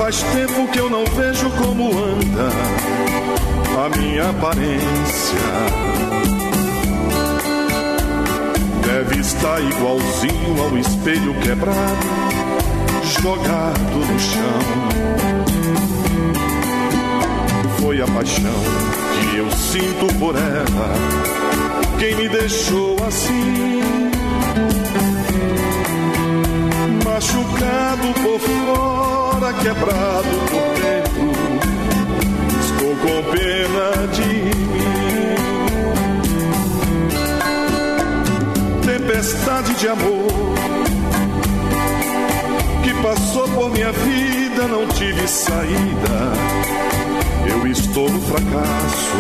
Faz tempo que eu não vejo como anda a minha aparência. Deve estar igualzinho ao espelho quebrado, jogado no chão. Foi a paixão que eu sinto por ela quem me deixou assim, machucado por fora, quebrado por dentro. Estou com pena de mim. Tempestade de amor que passou por minha vida, não tive saída. Eu estou no fracasso,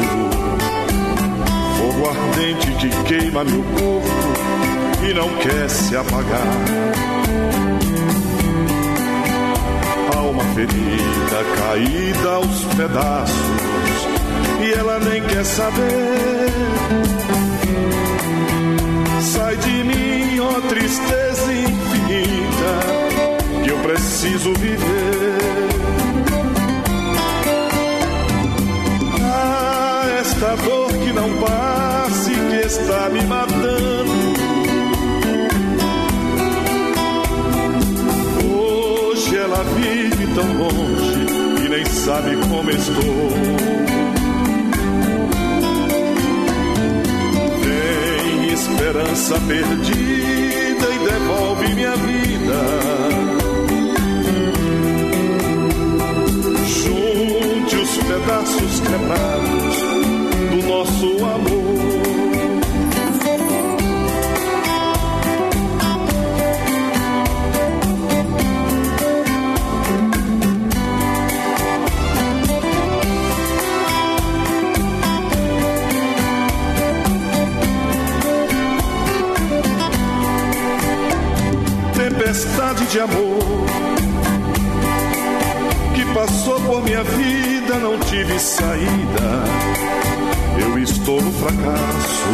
fogo ardente que queima meu corpo e não quer se apagar. Alma ferida, caída aos pedaços, e ela nem quer saber. Sai de mim, ó tristeza infinita, que eu preciso viver. Ah, esta dor que não passa e que está me matando. Hoje ela vive tão longe e nem sabe como estou. Vem esperança perdida e devolve minha vida. Junte os pedaços quebrados do nosso amor. Tempestade de amor que passou por minha vida, não tive saída. Eu estou no fracasso,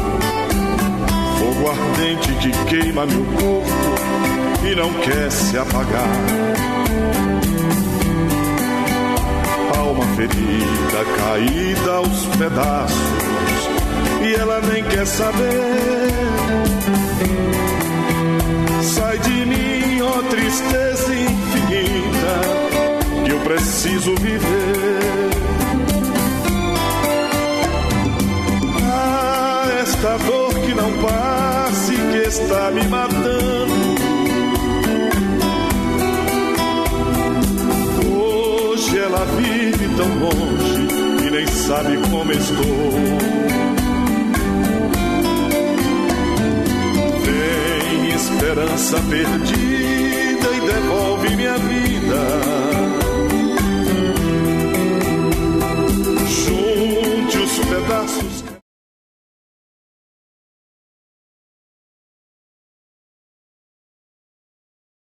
fogo ardente que queima meu corpo e não quer se apagar. Alma ferida, caída aos pedaços, e ela nem quer saber. Sai de mim, ó tristeza infinita, que eu preciso viver. Ah, esta dor que não passa e que está me matando. Hoje ela vive tão longe e nem sabe como estou. Esperança perdida e devolve minha